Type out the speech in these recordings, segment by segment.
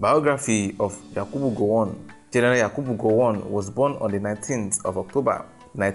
Biography of Yakubu Gowon. General Yakubu Gowon was born on the 19th of October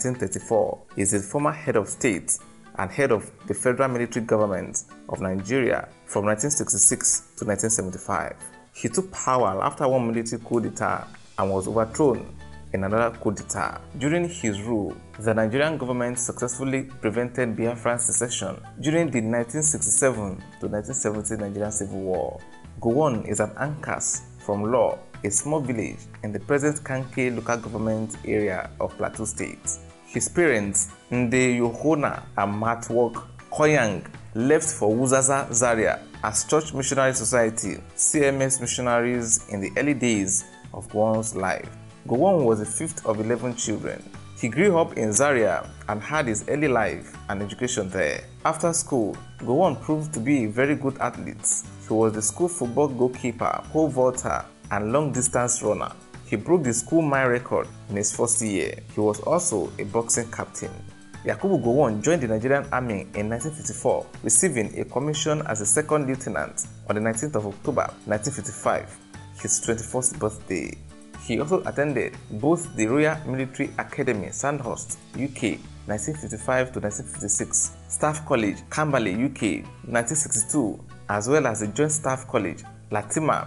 1934. He is the former head of state and head of the federal military government of Nigeria from 1966 to 1975. He took power after one military coup d'etat and was overthrown in another coup d'etat. During his rule, the Nigerian government successfully prevented Biafran secession during the 1967 to 1970 Nigerian Civil War. Gowon is an Ankas from Law, a small village in the present Kanke local government area of Plateau State. His parents, Nde Yohona and Matwok Koyang, left for Wuzaza, Zaria as Church Missionary Society (CMS) missionaries in the early days of Gowon's life. Gowon was the fifth of 11 children. He grew up in Zaria and had his early life and education there. After school, Gowon proved to be a very good athlete. He was the school football goalkeeper, pole vaulter, and long-distance runner. He broke the school mile record in his first year. He was also a boxing captain. Yakubu Gowon joined the Nigerian Army in 1954, receiving a commission as a second lieutenant on the 19th of October 1955, his 21st birthday. He also attended both the Royal Military Academy, Sandhurst, UK, 1955 to 1956, Staff College, Camberley, UK, 1962, as well as the Joint Staff College, Latima,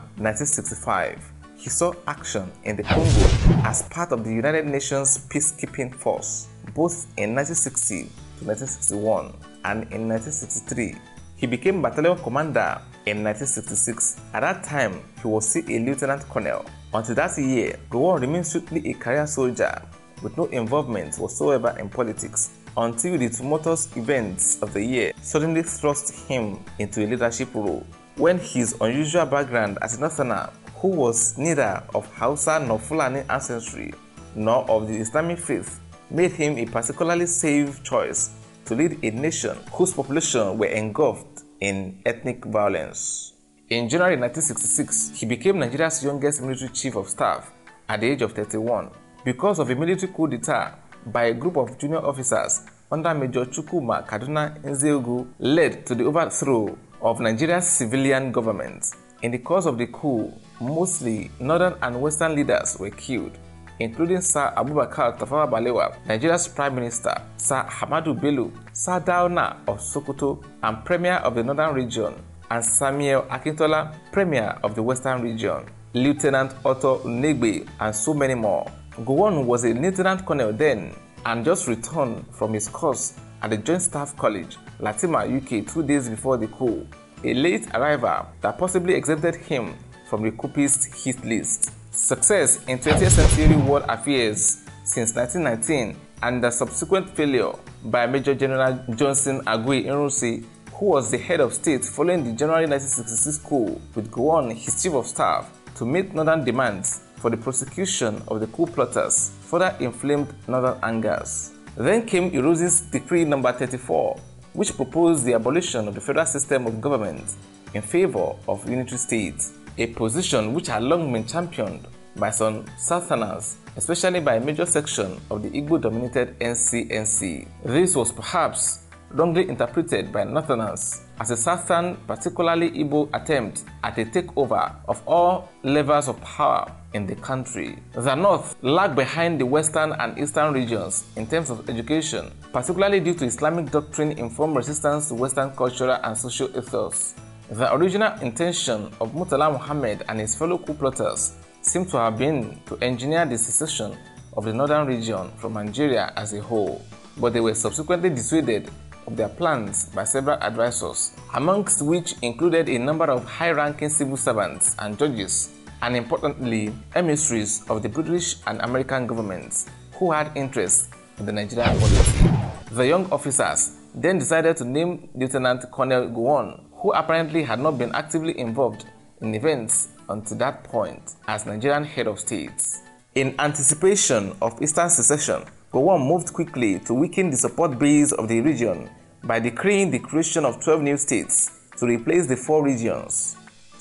1965. He saw action in the Congo as part of the United Nations Peacekeeping Force, both in 1960 to 1961 and in 1963. He became battalion commander in 1966. At that time, he was still a lieutenant colonel. Until that year, Gowon remained strictly a career soldier with no involvement whatsoever in politics until the tumultuous events of the year suddenly thrust him into a leadership role, when his unusual background as a northerner who was neither of Hausa nor Fulani ancestry nor of the Islamic faith made him a particularly safe choice to lead a nation whose population were engulfed in ethnic violence. In January 1966, he became Nigeria's youngest military chief of staff at the age of 31 because of a military coup d'etat by a group of junior officers under Major Chukwuma Kaduna Nzeogu led to the overthrow of Nigeria's civilian government. In the course of the coup, mostly northern and western leaders were killed, including Sir Abubakar Tafawa Balewa, Nigeria's Prime Minister, Sir Hamadu Bello, Sir Dauna of Sokoto and Premier of the Northern Region, and Samuel Akintola, Premier of the Western Region, Lieutenant Otto Negbe, and so many more. Gowon was a lieutenant colonel then and just returned from his course at the Joint Staff College, Latima, UK 2 days before the coup, a late arrival that possibly exempted him from the coupist hit list. Success in 20th century world affairs since 1919 and the subsequent failure by Major General Johnson Agui Ironsi, who was the head of state following the January 1966 coup, with Gowon, his chief of staff, to meet northern demands for the prosecution of the coup plotters, further inflamed northern angers. Then came Irosi's Decree No. 34, which proposed the abolition of the federal system of government in favor of unitary states, a position which had long been championed by some Southerners, especially by a major section of the Igbo-dominated NCNC. This was perhaps wrongly interpreted by Northerners as a Southern, particularly Igbo, attempt at a takeover of all levels of power in the country. The North lagged behind the Western and Eastern regions in terms of education, particularly due to Islamic doctrine-informed resistance to Western cultural and social ethos. The original intention of Murtala Muhammad and his fellow coup plotters seemed to have been to engineer the secession of the northern region from Nigeria as a whole, but they were subsequently dissuaded of their plans by several advisors, amongst which included a number of high-ranking civil servants and judges, and importantly, emissaries of the British and American governments who had interest in the Nigerian polity. The young officers then decided to name Lieutenant Colonel Gowon, who apparently had not been actively involved in events until that point, as Nigerian head of state. In anticipation of Eastern secession, Gowon moved quickly to weaken the support base of the region by decreeing the creation of 12 new states to replace the 4 regions.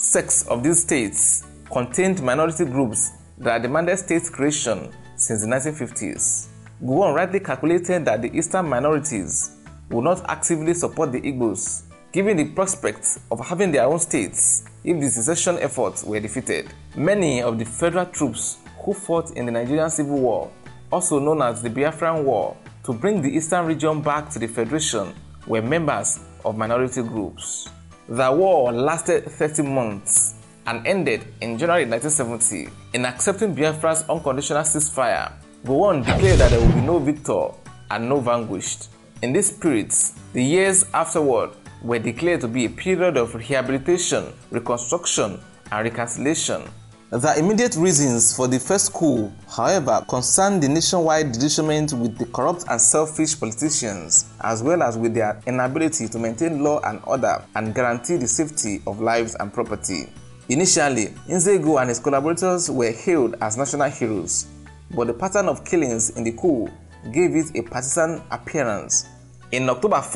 6 of these states contained minority groups that had demanded state creation since the 1950s. Gowon rightly calculated that the eastern minorities would not actively support the Igbos, given the prospect of having their own states if the secession efforts were defeated. Many of the federal troops who fought in the Nigerian Civil War, also known as the Biafran War, to bring the eastern region back to the Federation, were members of minority groups. The war lasted 30 months and ended in January 1970. In accepting Biafra's unconditional ceasefire, Gowon declared that there would be no victor and no vanquished. In this spirit, the years afterward were declared to be a period of rehabilitation, reconstruction, and reconciliation. The immediate reasons for the first coup, however, concerned the nationwide disillusionment with the corrupt and selfish politicians, as well as with their inability to maintain law and order and guarantee the safety of lives and property. Initially, Nzego and his collaborators were hailed as national heroes, but the pattern of killings in the coup gave it a partisan appearance. In October 1,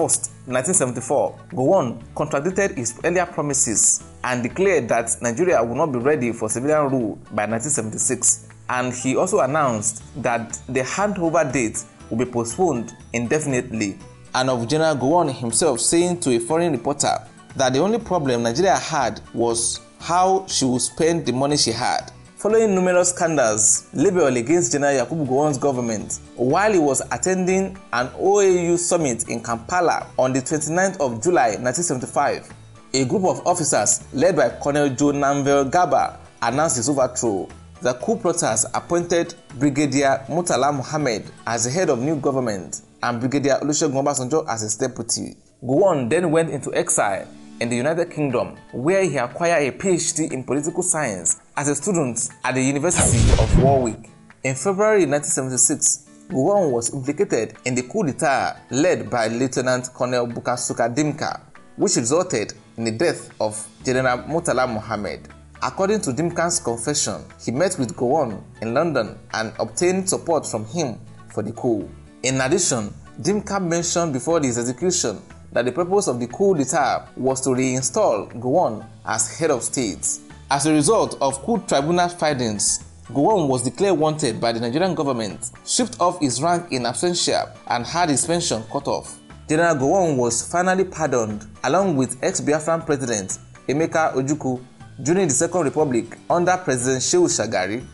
1974, Gowon contradicted his earlier promises and declared that Nigeria would not be ready for civilian rule by 1976, and he also announced that the handover date would be postponed indefinitely, and of General Gowon himself saying to a foreign reporter that the only problem Nigeria had was how she would spend the money she had. Following numerous scandals labeled against General Yakubu Gowon's government while he was attending an OAU summit in Kampala on the 29th of July 1975, a group of officers led by Colonel Joe Namvel Garba announced his overthrow. The coup plotters appointed Brigadier Murtala Mohammed as the head of new government and Brigadier Olusegun Obasanjo as his deputy. Gowon then went into exile in the United Kingdom, where he acquired a PhD in political science as a student at the University of Warwick. In February 1976, Gowon was implicated in the coup d'etat led by Lieutenant Colonel Bukasuka Dimka, which resulted in the death of General Murtala Mohammed. According to Dimka's confession, he met with Gowon in London and obtained support from him for the coup. In addition, Dimka mentioned before his execution that the purpose of the coup d'etat was to reinstall Gowon as head of state. As a result of coup tribunal findings, Gowon was declared wanted by the Nigerian government, stripped off his rank in absentia, and had his pension cut off. General Gowon was finally pardoned, along with ex-Biafran President Emeka Ojukwu, during the Second Republic under President Shehu Shagari,